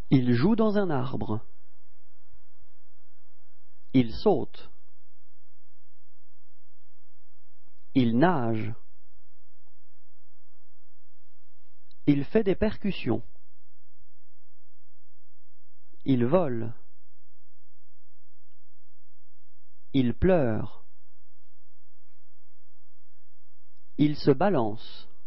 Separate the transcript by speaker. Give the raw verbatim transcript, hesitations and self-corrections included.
Speaker 1: Il joue dans un arbre. Il saute. Il nage. Il fait des percussions. Il vole. Il pleure. Il se balance.